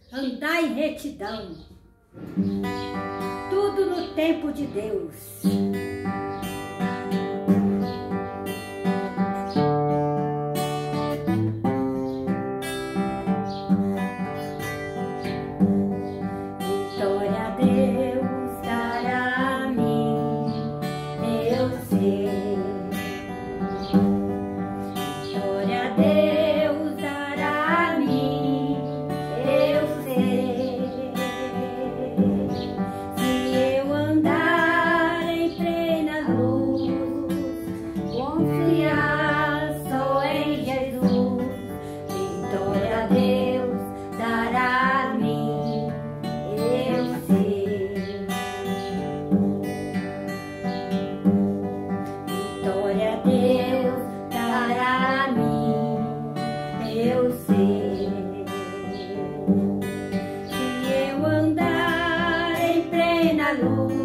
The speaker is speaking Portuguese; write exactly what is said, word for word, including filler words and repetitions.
andar em retidão, tudo no tempo de Deus. Vitória a Deus dará a mim, eu sei. Vitória a Deus dará a mim, eu sei. Se eu andar em plena luz, confiar só em Jesus, vitória a Deus dará a mim, eu sei. Vitória a Deus dará a mim, eu sei. Se eu andar em plena luz,